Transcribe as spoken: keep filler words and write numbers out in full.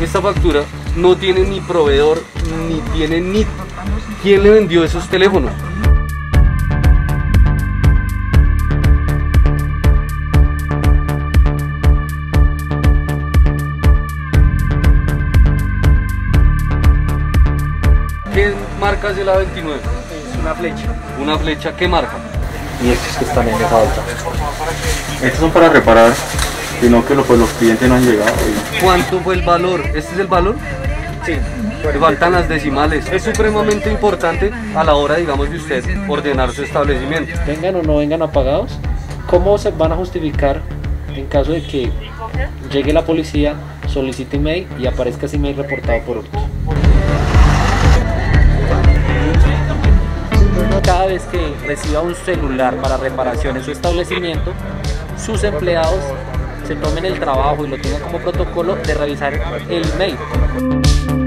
esta factura no tiene ni proveedor, ni tiene ni quién le vendió esos teléfonos. ¿Qué marca es el A veintinueve? Es una flecha. Una flecha, ¿qué marca? Y estos que están en esa alta. Estos son para reparar, sino que lo, pues, los clientes no han llegado. Y... ¿Cuánto fue el valor? ¿Este es el valor? Sí. Le faltan las decimales. Es supremamente importante a la hora, digamos, de usted ordenar su establecimiento. Vengan o no vengan apagados, ¿cómo se van a justificar en caso de que llegue la policía, solicite email y aparezca ese email reportado por hurto? Cada vez que reciba un celular para reparación en su establecimiento, sus empleados se tomen el trabajo y lo tengan como protocolo de revisar el email.